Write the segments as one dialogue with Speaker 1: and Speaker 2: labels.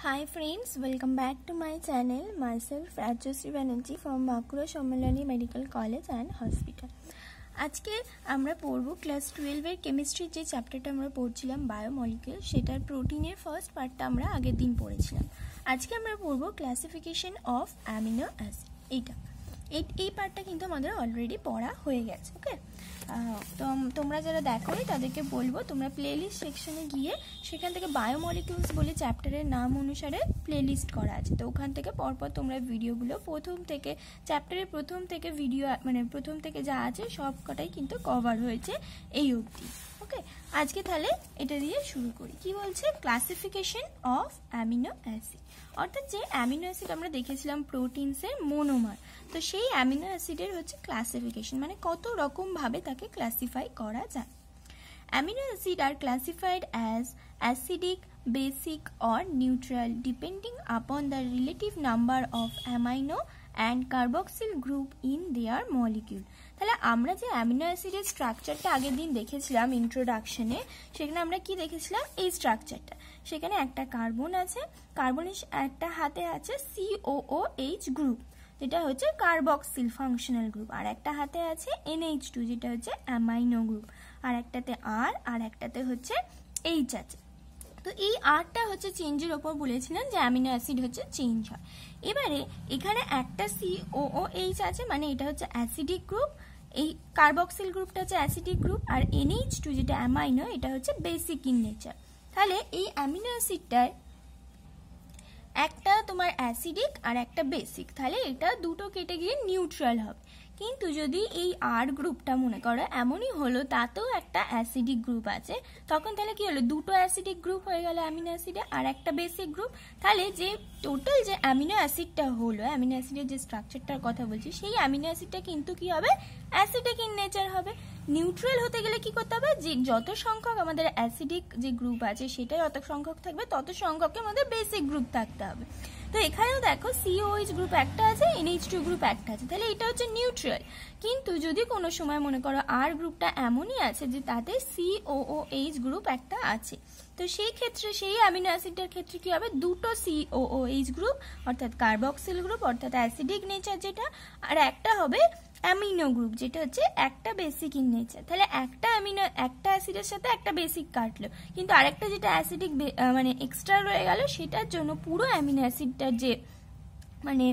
Speaker 1: Hi friends, welcome back to my channel. Myself Rajyasree Banerjee from Bankura Sommolani Medical College and Hospital. আজকে আমরা পড়ব class 12 এর কেমিস্ট্রির যে চ্যাপ্টারটা আমরা পড়ছিলাম বায়োমলিকিউল, সেটার প্রোটিনের ফার্স্ট পার্টটা আমরা আগের দিন পড়েছিলাম। আজকে আমরা পড়ব ক্লাসিফিকেশন অফ অ্যামিনো অ্যাসিড। এই পার্টটা কিন্তু আমাদের অলরেডি পড়া হয়ে গেছে। ওকে, তো তোমরা যারা দেখোনি তাদেরকে বলবো তোমরা প্লেলিস্ট সেকশনে গিয়ে সেখান থেকে বায়োমলিকিউলস বলে চ্যাপ্টারের নাম অনুসারে প্লেলিস্ট করা আছে, তো ওখান থেকে পরপর তোমরা ভিডিওগুলো প্রথম থেকে চ্যাপ্টারের প্রথম থেকে ভিডিও মানে প্রথম থেকে যা আছে সব কটাই কিন্তু কভার হয়েছে এই অবধি। ওকে, আজকে তাহলে এটা দিয়ে শুরু করি। কি বলছে? ক্লাসিফিকেশন অফ অ্যামিনো অ্যাসিড, অর্থাৎ যে অ্যামিনো অ্যাসিড আমরা দেখেছিলাম প্রোটিনসের মোনোমার, তো সেই অ্যামিনো অ্যাসিডের হচ্ছে ক্লাসিফিকেশন, মানে কত রকম ভাবে তাকে ক্লাসিফাই করা যায়। অ্যামিনো অ্যাসিড আর classified as acidic, basic or neutral depending upon the relative number of amino and carboxyl group in their molecule. তাহলে আমরা যে অ্যামিনো অ্যাসিডের স্ট্রাকচারটা আগের দিন দেখেছিলাম ইন্ট্রোডাকশনে, সেখানে আমরা কি দেখেছিলাম? এই স্ট্রাকচারটা। সেখানে একটা কার্বন আছে, কার্বনের একটা হাতে আছে COOH গ্রুপ, যেটা হচ্ছে কার্বক্সিল ফাংশনাল গ্রুপ, আর একটা হাতে আছে NH2 যেটা হচ্ছে অ্যামাইনো গ্রুপ, আর একটাতে R আর একটাতে হচ্ছে H আছে। তো এই আরটা হচ্ছে চেঞ্জের ওপর বলেছিলাম যে অ্যামিনো অ্যাসিড হচ্ছে চেঞ্জ হয়। এবারে এখানে একটা COOH আছে, মানে এটা হচ্ছে অ্যাসিডিক গ্রুপ, এই কার্বক্সিল গ্রুপটা হচ্ছে অ্যাসিডিক গ্রুপ, আর NH2 যেটা অ্যামাইনো এটা হচ্ছে বেসিক ইন নেচার। তাহলে এই অ্যামিনো অ্যাসিডটায় একটা তোমার অ্যাসিডিক আর একটা বেসিক, তাহলে এটা দুটো কেটে গিয়ে নিউট্রাল হবে। কিন্তু যদি এই আর গ্রুপটা মনে করো এমনই হলো, তাতেও একটা অ্যাসিডিক গ্রুপ আছে, তখন তাহলে কি হলো? দুটো অ্যাসিডিক গ্রুপ হয়ে গেল অ্যামিনো অ্যাসিডে আর একটা বেসিক গ্রুপ। তাহলে যে টোটাল যে অ্যামিনো অ্যাসিডটা হলো, অ্যামিনো অ্যাসিডের যে স্ট্রাকচারটার কথা বলছি, সেই অ্যামিনো অ্যাসিডটা কিন্তু কি হবে? অ্যাসিডিক ইন নেচার হবে। নিউট্রাল হতে গেলে কি করতে হবে? যে যত সংখ্যক আমাদের অ্যাসিডিক যে গ্রুপ আছে সেটা যত সংখ্যক থাকবে তত সংখ্যকের মধ্যে বেসিক গ্রুপ থাকতে হবে। তো এখানেও দেখো COOH গ্রুপ একটা আছে, NH2 গ্রুপ একটা আছে, তাহলে এটা হচ্ছে নিউট্রাল। কিন্তু যদি কোনো সময় মনে করো আর গ্রুপটা এমনই আছে যে তাতে COOH গ্রুপ একটা আছে, তো সেই ক্ষেত্রে সেই অ্যামিনো অ্যাসিডের ক্ষেত্রে কি হবে? দুটো COOH গ্রুপ, অর্থাৎ কার্বক্সিল গ্রুপ অর্থাৎ অ্যাসিডিক নেচার যেটা, আর একটা হবে অ্যামিনো গ্রুপ যেটা হচ্ছে একটা বেসিক ইন নেচার। তাহলে একটা অ্যাসিডের সাথে একটা বেসিক কাটলো, কিন্তু আরেকটা যেটা অ্যাসিডিক মানে এক্সট্রা রয়ে গেল, সেটার জন্য পুরো অ্যামিনো অ্যাসিডটার যে মানে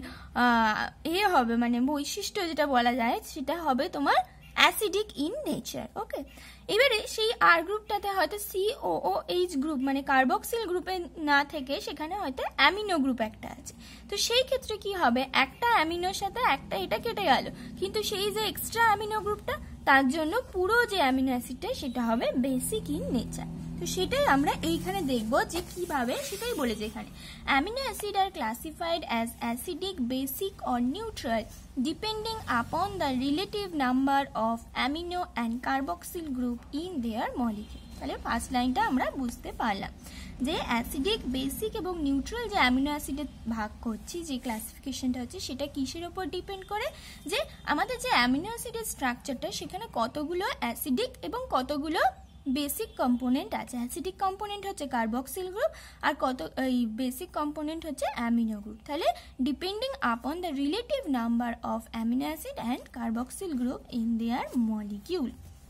Speaker 1: হবে মানে বৈশিষ্ট্য যেটা বলা যায় সেটা হবে তোমার অ্যাসিডিক ইন নেচার। ওকে, এবারে সেই আর গ্রুপটাতে হয়তো COOH গ্রুপ মানে কার্বক্সিল গ্রুপে না থেকে সেখানে হয়তো অ্যামিনো গ্রুপ একটা আছে, তো সেই ক্ষেত্রে কি হবে? একটা অ্যামিনোর সাথে একটা এটা কেটে গেল, কিন্তু সেই যে এক্সট্রা অ্যামিনো গ্রুপটা তার জন্য পুরো যে অ্যামিনো অ্যাসিডটা সেটা হবে বেসিক ইন নেচার। তো সেটাই আমরা এইখানে দেখব যে কিভাবে, সেটাই বলেছে এখানে। অ্যামিনো অ্যাসিড আর classified as acidic, basic or neutral depending upon the relative number of amino and carboxyl group in their molecule. তাহলে ফার্স্ট লাইনটা আমরা বুঝতে পারলাম যে অ্যাসিডিক, বেসিক এবং নিউট্রাল যে অ্যামিনো অ্যাসিডে ভাগ করছি, যে ক্লাসিফিকেশনটা হচ্ছে সেটা কিসের উপর ডিপেন্ড করে? যে আমাদের যে অ্যামিনো অ্যাসিডের স্ট্রাকচারটা সেখানে কতগুলো অ্যাসিডিক এবং কতগুলো বেসিক কম্পোনেন্ট আছে। অ্যাসিডিক কম্পোনেন্ট হচ্ছে কার্বক্সিল গ্রুপ আর এই বেসিক কম্পোনেন্ট হচ্ছে অ্যামিনো গ্রুপ। তাহলে depending upon the relative number of amino acid and carboxyl group in their molecule,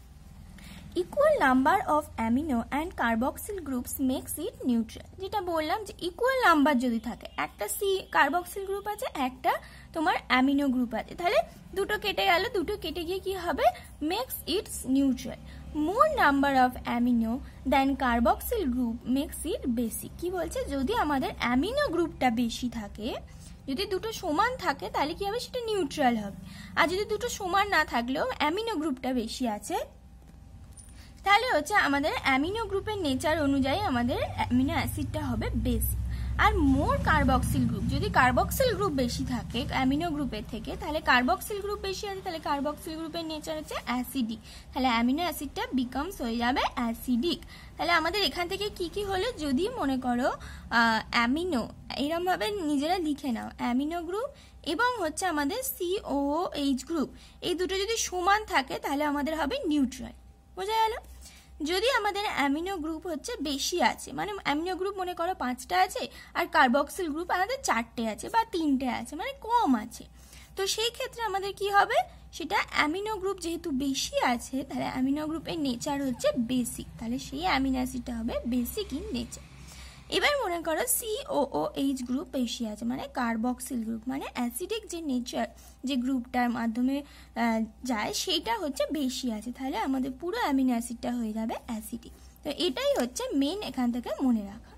Speaker 1: equal number of amino and carboxyl groups makes it neutral. যেটা বললাম যে equal number যদি থাকে, একটা কার্বক্সিল গ্রুপ আছে, একটা তোমার অ্যামিনো গ্রুপ আছে, তাহলে দুটো কেটে গেল, দুটো কেটে গিয়ে কি হবে? Makes its neutral. More number of amino than carboxyl group makes it basic. কি বলছে? যদি আমাদের অ্যামিনো গ্রুপটা বেশি থাকে, যদি দুটো সমান থাকে তাহলে কি হবে? সেটা নিউট্রাল হবে। আর যদি দুটো সমান না থাকলেও অ্যামিনো গ্রুপটা বেশি আছে, তাহলে হচ্ছে আমাদের অ্যামিনো গ্রুপের নেচার অনুযায়ী আমাদের অ্যামিনো অ্যাসিডটা হবে বেসিক। আর মোর কার্বক্সিল গ্রুপ, যদি কার্বক্সিল গ্রুপ বেশি থাকে অ্যামিনো গ্রুপের থেকে, তাহলে কার্বক্সিল গ্রুপ বেশি আছে, তাহলে কার্বক্সিল গ্রুপের নেচার হচ্ছে অ্যাসিডিক, তাহলে অ্যামিনো অ্যাসিডটা বিকামস হয়ে যাবে অ্যাসিডিক। তাহলে আমাদের এখান থেকে কি কি হলো? যদি মনে করো অ্যামিনো, এরকম ভাবে নিজেরা লিখে নাও, অ্যামিনো গ্রুপ এবং হচ্ছে আমাদের COOH গ্রুপ, এই দুটো যদি সমান থাকে তাহলে আমাদের হবে নিউট্রাল। বোঝা গেল? যদি আমাদের অ্যামিনো গ্রুপ হচ্ছে বেশি আছে, মানে অ্যামিনো গ্রুপ মনে করো 5টা আছে আর কার্বক্সিল গ্রুপ আমাদের 4টে আছে বা 3টে আছে, মানে কম আছে, তো সেই ক্ষেত্রে আমাদের কি হবে, সেটা অ্যামিনো গ্রুপ যেহেতু বেশি আছে তাহলে অ্যামিনো গ্রুপের নেচার হচ্ছে বেসিক, তাহলে সেই অ্যামিনো অ্যাসিডটা হবে বেসিক ইন নেচার। এবার মনে করো COOH গ্রুপ বেশি আছে, মানে কার্বক্সিল গ্রুপ, মানে অ্যাসিডিক যে নেচার যে গ্রুপটার মাধ্যমে যায় সেইটা হচ্ছে বেশি আছে, তাহলে আমাদের পুরো অ্যামিনো অ্যাসিডটা হয়ে যাবে অ্যাসিডিক। তো এটাই হচ্ছে মেন এখান থেকে মনে রাখা।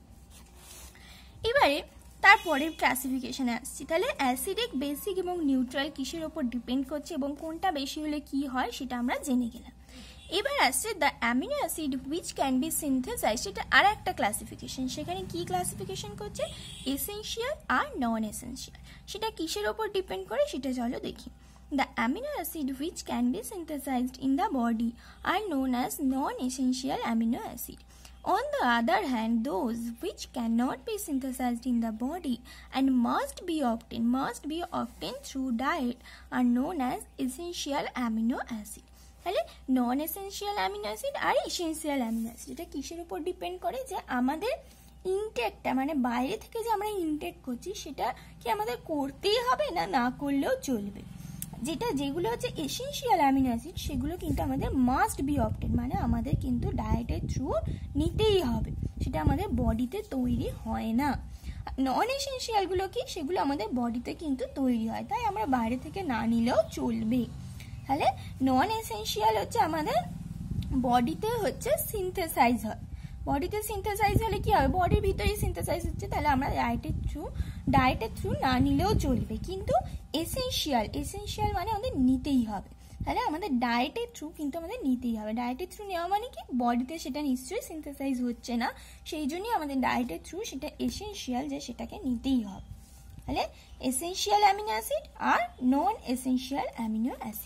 Speaker 1: এবারে তারপরে ক্লাসিফিকেশনে আসছি। তাহলে অ্যাসিডিক, বেসিক এবং নিউট্রাল কিসের ওপর ডিপেন্ড করছে এবং কোনটা বেশি হলে কি হয় সেটা আমরা জেনে গেলাম। এবার আসছে the amino acid which can be synthesized, সেটা আর একটা ক্লাসিফিকেশন। সেখানে কি ক্লাসিফিকেশন করছে, এসেনশিয়াল আর নন এসেনশিয়াল। সেটা কিসের ওপর ডিপেন্ড করে সেটা চলো দেখি। The amino acid which can be synthesized in the body are known as non-essential amino acid. On the other hand, those which cannot be synthesized in the body and must be obtained through diet are known as essential amino acid. তাহলে non essential amino acid আর essential amino acid এটা কিসের উপর depend করে, যে আমাদের ইনটেকটা, মানে বাইরে থেকে যে আমরা ইনটেক করছি সেটা কি আমাদের করতেই হবে না না করলেও চলবে। যেগুলো হচ্ছে এসেনশিয়াল অ্যামিনো অ্যাসিড সেগুলো কিন্তু আমাদের মাস্ট বি অবটেন, মানে আমাদের কিন্তু ডায়েটের থ্রু নিতেই হবে, সেটা আমাদের বডিতে তৈরি হয় না। নন এসেনশিয়ালগুলো কি, সেগুলো আমাদের বডিতে কিন্তু তৈরি হয়, তাই আমরা বাইরে থেকে না নিলেও চলবে। তাহলে নন এসেনশিয়াল হচ্ছে আমাদের বডিতে হচ্ছে সিনথেসাইজ হয়, বডিতে সিনথেসাইজ হলে কি হবে, বডির ভিতরেই সিনথেসাইজ হচ্ছে, তাহলে আমরা ডায়েটের থ্রু না নিলেও চলবে। কিন্তু এসেনশিয়াল মানে আমাদের নিতেই হবে, তাহলে আমাদের ডায়েটের থ্রু কিন্তু আমাদের নিতেই হবে। ডায়েটের থ্রু নেওয়া মানে কি, বডিতে সেটা নিশ্চয়ই সিনথেসাইজ হচ্ছে না, সেই জন্যই আমাদের ডায়েটের থ্রু সেটা এসেনশিয়াল, যে সেটাকে নিতেই হবে। তাহলে এসেনশিয়াল অ্যামিনো অ্যাসিড আর নন এসেনশিয়াল অ্যামিনো অ্যাসিড।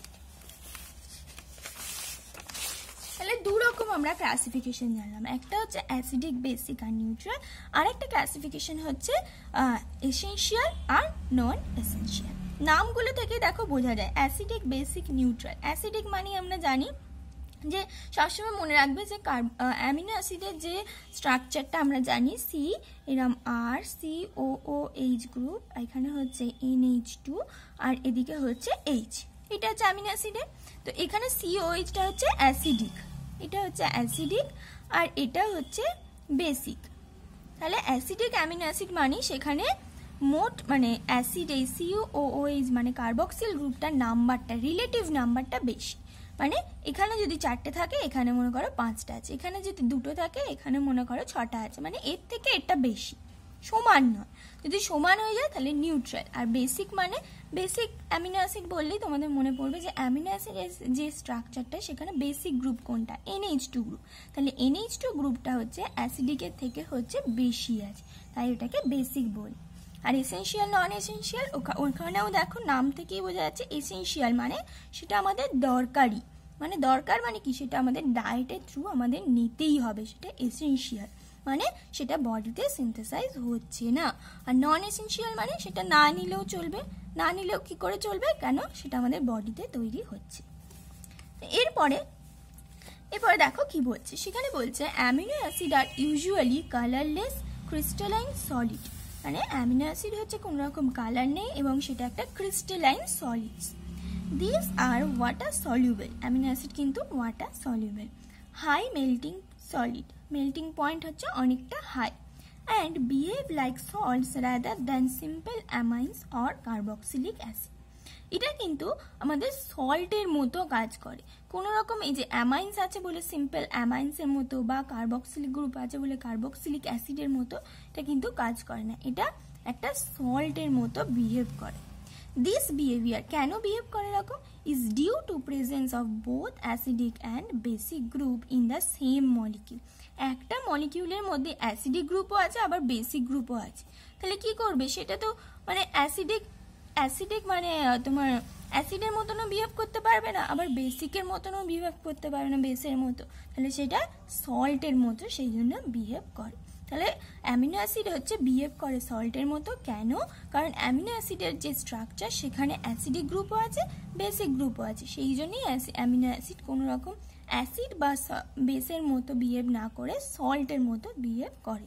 Speaker 1: তাহলে দু রকম আমরা ক্লাসিফিকেশন জানলাম, একটা হচ্ছে অ্যাসিডিক, বেসিক আর নিউট্রাল, আর একটা ক্লাসিফিকেশন হচ্ছে এসেনশিয়াল আর নন এসেনশিয়াল। নামগুলো থেকে দেখো বোঝা যায় অ্যাসিডিক, বেসিক, নিউট্রাল। অ্যাসিডিক মানে আমরা জানি যে সবসময় মনে রাখবে যে অ্যামিনো অ্যাসিডের যে স্ট্রাকচারটা আমরা জানি, সি এরম আর COOH গ্রুপ, এখানে হচ্ছে NH2 আর এদিকে হচ্ছে H, এটা হচ্ছে অ্যামিনো অ্যাসিডের। তো এখানে COHটা হচ্ছে অ্যাসিডিক, এটা হচ্ছে অ্যাসিডিক আর এটা হচ্ছে বেসিক। তাহলে অ্যাসিডিক অ্যামিনো অ্যাসিড মানে সেখানে মোট মানে অ্যাসিড এই COOH মানে কার্বক্সিল গ্রুপটার নাম্বারটা, রিলেটিভ নাম্বারটা বেশি, মানে এখানে যদি 4টে থাকে এখানে মনে করো 5টা আছে, এখানে যদি 2টো থাকে এখানে মনে করো 6টা আছে, মানে এর থেকে এটা বেশি, সমান নয়। যদি সমান হয়ে যায় তাহলে নিউট্রাল। আর বেসিক মানে বেসিক অ্যামিনো অ্যাসিড বললেই তোমাদের মনে পড়বে যে অ্যামিনো অ্যাসিডের যে স্ট্রাকচারটা সেখানে বেসিক গ্রুপ কোনটা, NH2 গ্রুপ। তাহলে NH2 গ্রুপটা হচ্ছে অ্যাসিডিকের থেকে হচ্ছে বেশি আছে, তাই ওটাকে বেসিক বলি। আর এসেনশিয়াল, নন এসেনশিয়াল ওখানেও দেখো নাম থেকেই বোঝা যাচ্ছে, এসেনশিয়াল মানে সেটা আমাদের দরকারি, মানে দরকার মানে কি, সেটা আমাদের ডায়েটের থ্রু আমাদের নিতেই হবে, সেটা এসেনশিয়াল, মানে সেটা বডিতে সিনথেসাইজ হচ্ছে না। আর নন এসেনশিয়াল মানে সেটা না নিলেও চলবে, না নিলেও কি করে চলবে, কেন সেটা আমাদের বডিতে তৈরি হচ্ছে। এরপরে দেখো কি বলছে, সেখানে বলছে অ্যামিনো অ্যাসিড আর ইউজুয়ালি কালারলেস ক্রিস্টালাইন সলিড, মানে অ্যামিনো অ্যাসিড হচ্ছে কোনো রকম কালার নেই এবং সেটা একটা crystalline solids. This are water soluble, amino acid কিন্তু water soluble, high melting solid, melting point হচ্ছে অনেকটা high, and behave like salts rather than simple amines or carboxylic acid. এটা কিন্তু আমাদের সল্টের মতো কাজ করে, কোনো রকম এই যে অ্যামাইন্স আছে বলে সিম্পল অ্যামাইন্সের মতো বা কার্বক্সিলিক গ্রুপ আছে বলে কার্বক্সিলিক অ্যাসিডের মতো এটা কিন্তু কাজ করে না, এটা একটা সল্টের মতো বিহেভ করে। দিস বিহেভিয়ার কেন বিহেভ করে এরকম, is due to presence of both acidic and basic group in the same molecule. একটা মলিকিউলের মধ্যে অ্যাসিডিক গ্রুপও আছে আবার বেসিক গ্রুপও আছে, তাহলে কি করবে, সেটা তো মানে অ্যাসিডিক মানে তোমার অ্যাসিডের মতনও বিহেভ করতে পারবে না, আবার বেসিকের মতনও বিহেভ করতে পারবে না বেসের মতো, তাহলে সেটা সল্টের মতো, সেই জন্য বিহেভ করে। তাহলে অ্যামিনো অ্যাসিড হচ্ছে বিহেভ করে সল্টের মতো, কেন, কারণ অ্যামিনো অ্যাসিডের যে স্ট্রাকচার সেখানে অ্যাসিডিক গ্রুপও আছে বেসিক গ্রুপও আছে, সেই জন্যই অ্যামিনো অ্যাসিড কোনো রকম অ্যাসিড বা বেসের মতো বিহেভ না করে সল্টের মতো বিহেভ করে।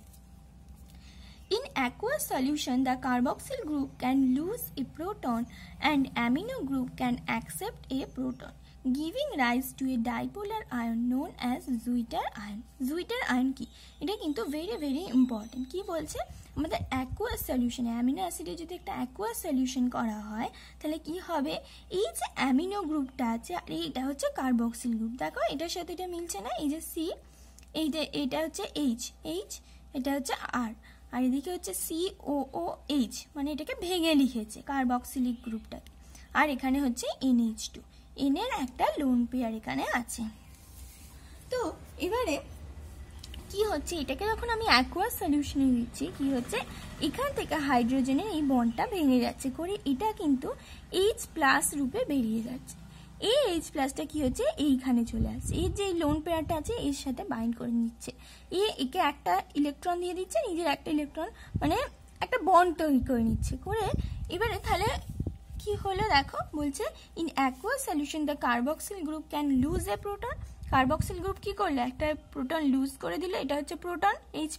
Speaker 1: In aqueous solution, the carboxyl group can lose a proton and amino group can accept a proton, giving rise to a dipolar ion known as Zwitter ion. Zwitter ion কি? এটা কিন্তু very important. কি বলছে? আমাদের aqueous solution amino অ্যাসিডে যদি একটা aqueous solution করা হয় তাহলে কি হবে, এই যে অ্যামিনো গ্রুপটা আছে আর এইটা হচ্ছে কার্বক্সিল গ্রুপ, দেখো এটার সাথে এটা মিলছে না, এই যে সি, এই যে এটা হচ্ছে এইচ, এটা হচ্ছে আর, আর এদিকে হচ্ছে COOH, মানে এটাকে ভেঙে লিখেছে কার্বক্সিলিক গ্রুপটা, আর এখানে হচ্ছে NH2, N এর একটা লোন পেয়ার এখানে আছে। তো এবারে কি হচ্ছে, এটাকে যখন আমি অ্যাকুয়াস সলিউশনে দিচ্ছি কি হচ্ছে, এখান থেকে হাইড্রোজেনের এই বন্ডটা ভেঙে যাচ্ছে করে এটা কিন্তু H+ রূপে বেরিয়ে যাচ্ছে। এই H+টা কি হচ্ছে, এইখানে চলে আসছে, এই যে লোন পেয়ারটা আছে এর সাথে বাইন্ড করে নিচ্ছে, একে একটা ইলেকট্রন দিয়ে দিচ্ছে, নিজের একটা ইলেকট্রন মানে একটা বন্ড তৈরি করে নিচ্ছে করে। এবারে তাহলে কি হলো দেখো, বলছে in aqueous solution the carboxyl group can lose a proton. Carboxyl group কি করলো, একটা প্রোটন লুজ করে দিল, এটা হচ্ছে প্রোটন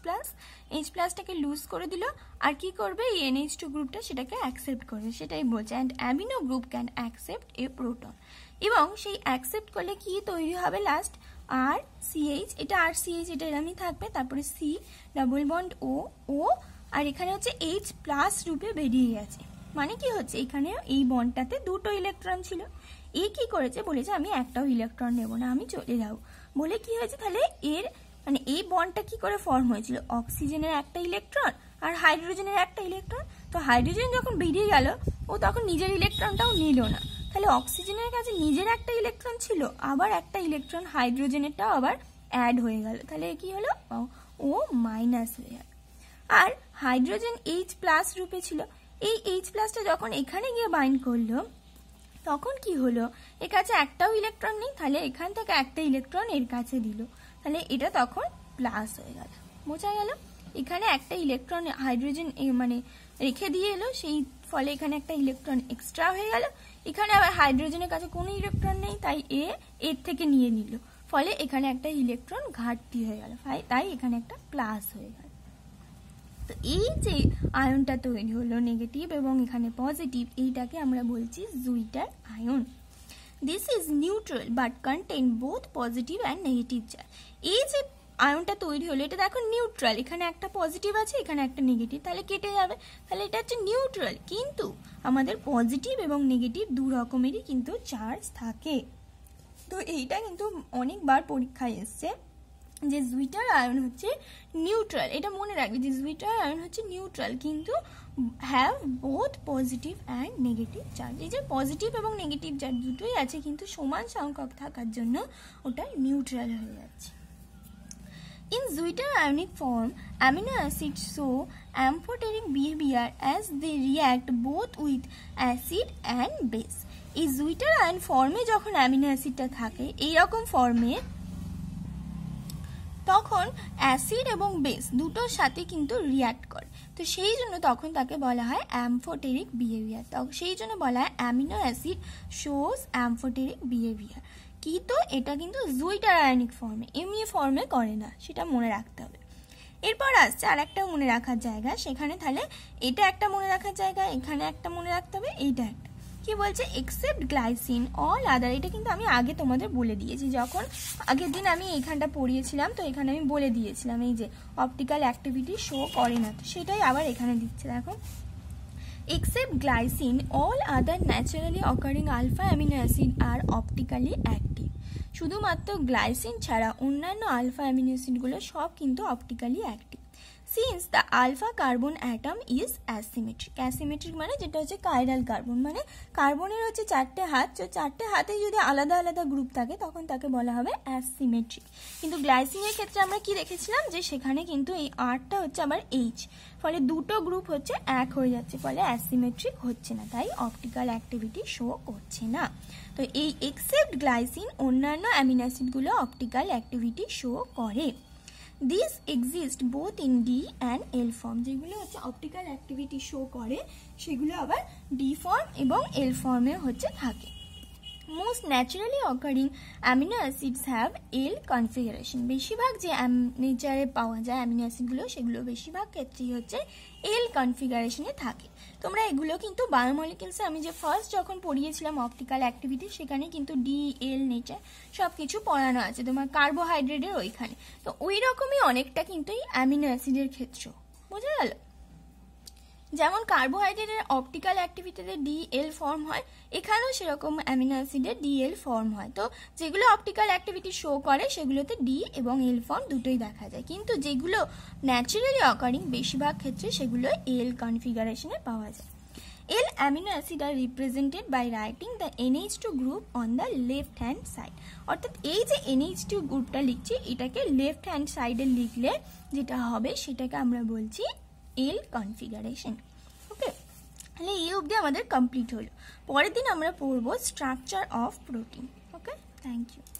Speaker 1: H+টাকে লুজ করে দিল, আর কি করবে এই NH2 গ্রুপটা সেটাকে অ্যাকসেপ্ট করবে, সেটাই বলছে and amino group can accept a proton, এবং সেই অ্যাকসেপ্ট করলে কি তৈরি হবে লাস্ট RCH, এটা RCH এটা এরমই থাকবে, তারপরে C ডাবল বন্ড O আর এখানে হচ্ছে H+ রূপে বেরিয়ে গেছে, মানে কি হচ্ছে এখানে এই বন্ডটাতে দুটো ইলেকট্রন ছিল, এ কি করেছে বলেছে আমি একটাও ইলেকট্রন নেব না, আমি চলে যাব, বলে কি হয়েছে তাহলে এর মানে এই বন্ডটা কি করে ফর্ম হয়েছিল, অক্সিজেনের একটা ইলেকট্রন আর হাইড্রোজেনের একটা ইলেকট্রন, তো হাইড্রোজেন যখন বেরিয়ে গেল ও তখন নিজের ইলেকট্রনটাও নিল না, তাহলে অক্সিজেনের কাছে নিজের একটা ইলেকট্রন ছিল, আবার একটা ইলেকট্রন হাইড্রোজেনেরটাও আবার অ্যাড হয়ে গেল, তাহলে কি হলো ও মাইনাস হয়ে গেল, আর হাইড্রোজেন H+ রূপে ছিল, এই H+টা যখন এখানে গিয়ে বাইন্ড করলো তখন কি হলো, এর কাছে একটাও ইলেকট্রন নেই, তাহলে এখান থেকে একটা ইলেকট্রন এর কাছে দিল, তাহলে এটা তখন প্লাস হয়ে গেল, বোঝা গেল, এখানে একটা ইলেকট্রন হাইড্রোজেন মানে রেখে দিয়ে এলো, সেই ফলে এখানে একটা ইলেকট্রন এক্সট্রা হয়ে গেল, এখানে আবার হাইড্রোজেনের কাছে কোনো ইলেকট্রন নেই তাই এর থেকে নিয়ে নিল, ফলে এখানে একটা ইলেকট্রন ঘাটতি হয়ে গেল, তাই এখানে একটা প্লাস হয়ে গেল। তো এই যে আয়নটা তৈরি হলো নেগেটিভ এবং এখানে পজিটিভ, এইটাকে আমরা বলছি zwitterion. This is neutral but contain both positive and negative charge. এই যে আয়নটা তৈরি হলো এটা দেখো নিউট্রাল, এখানে একটা পজিটিভ আছে এখানে একটা নেগেটিভ, তাহলে কেটে যাবে, তাহলে এটা হচ্ছে নিউট্রাল, কিন্তু আমাদের পজিটিভ এবং নেগেটিভ দু রকমেরই কিন্তু চার্জ থাকে। তো এইটা কিন্তু অনেকবার পরীক্ষায় এসছে যে জুইটার আয়ন হচ্ছে নিউট্রাল, এটা মনে রাখবে যে জুইটার আয়ন হচ্ছে নিউট্রাল কিন্তু have both positive and negative charge. এই যে পজিটিভ এবং নেগেটিভ চার্জ দুটোই আছে কিন্তু সমান সংখ্যক থাকার জন্য ওটা নিউট্রাল হয়ে যাচ্ছে। In Zwitter ionic form, amino acids show amphoteric behavior as they react both with acid and base. এই Zwitter ion ফর্মে যখন অ্যামিনো অ্যাসিডটা থাকে এইরকম ফর্মে, তখন অ্যাসিড এবং বেস দুটোর সাথে কিন্তু রিয়াক্ট করে, তো সেই জন্য তখন তাকে বলা হয় অ্যামফোটেরিক বিহেভিয়ার, সেই জন্য বলা হয় amino acid shows amphoteric behaviour. কিন্তু এটা কিন্তু জুইটার আয়নিক ফর্মে, এমনি ফর্মে করে না, সেটা মনে রাখতে হবে। এরপর আসছে আর একটা মনে রাখার জায়গা, সেখানে তাহলে এটা একটা মনে রাখার জায়গা, এখানে একটা মনে রাখতে হবে, এইটা একটা কি বলছে এক্সেপ্ট গ্লাইসিন অল আদার, এটা কিন্তু আমি আগে তোমাদের বলে দিয়েছি, যখন আগের দিন আমি এইখানটা পড়িয়েছিলাম তো এখানে আমি বলে দিয়েছিলাম এই যে অপটিক্যাল অ্যাক্টিভিটি শো করে না, তো সেটাই আবার এখানে দিচ্ছে দেখো, except glycine all other naturally occurring alpha amino acid are optically active। শুধুমাত্র গ্লাইসিন ছাড়া অন্যান্য আলফা অ্যামিনো অ্যাসিডগুলো সব কিন্তু optically active. Since the alpha carbon atom is asymmetric, asymmetric মানে যেটা হচ্ছে কাইরাল কার্বন, মানে কার্বনের হচ্ছে চারটে হাত, তো চারটে হাতে যদি আলাদা আলাদা গ্রুপ থাকে তখন তাকে বলা হবে অ্যাসিমেট্রিক। কিন্তু গ্লাইসিনের ক্ষেত্রে আমরা কি দেখেছিলাম যে সেখানে কিন্তু এই আরটা হচ্ছে আবার এইচ, ফলে দুটো গ্রুপ হচ্ছে এক হয়ে যাচ্ছে, ফলে অ্যাসিমেট্রিক হচ্ছে না, তাই অপটিক্যাল অ্যাক্টিভিটি শো করছে না। তো এই এক্সেপ্ট গ্লাইসিন অন্যান্য অ্যামিনো অ্যাসিডগুলো অপটিক্যাল অ্যাক্টিভিটি শো করে। This exist both in D and L form, যেগুলো হচ্ছে অপটিক্যাল অ্যাক্টিভিটি শো করে সেগুলো আবার ডি ফর্ম এবং এল ফর্মে হচ্ছে থাকে। Most naturally occurring amino acids have L configuration. বেশিরভাগ যে নেচারে পাওয়া যায় অ্যামিনো অ্যাসিডগুলো সেগুলো বেশিরভাগ ক্ষেত্রেই হচ্ছে এল কনফিগারেশনে থাকে। তোমরা এগুলো কিন্তু বায়োমলিকুলসে আমি যে ফার্স্ট যখন পড়িয়েছিলাম অপটিক্যাল অ্যাক্টিভিটি সেখানে কিন্তু ডি এল নেচার সব কিছু পড়ানো আছে তোমার কার্বোহাইড্রেটের ওইখানে। তো ওই রকমই অনেকটা কিন্তু এই অ্যামিনো অ্যাসিডের ক্ষেত্রেও, বোঝা গেল? যেমন কার্বোহাইড্রেটের অপটিক্যাল অ্যাক্টিভিটিতে ডিএল ফর্ম হয়, এখানেও সেরকম অ্যামিনো অ্যাসিডের ডিএল ফর্ম হয়। তো যেগুলো অপটিক্যাল অ্যাক্টিভিটি শো করে সেগুলোতে ডি এবং এল ফর্ম দুটোই দেখা যায়, কিন্তু যেগুলো ন্যাচারালি অকারিং বেশিরভাগ ক্ষেত্রে সেগুলো এল কনফিগারেশনে পাওয়া যায়। L amino acid are represented by writing the NH2 group on the left hand side। অর্থাৎ এই যে NH2 গ্রুপটা লিখছি এটাকে লেফট হ্যান্ড সাইডে লিখলে যেটা হবে সেটাকে আমরা বলছি এল কনফিগারেশন। ওকে, তাহলে এই অবধি আমাদের কমপ্লিট হলো। পরের দিন আমরা পড়বো structure of protein. Okay, thank you.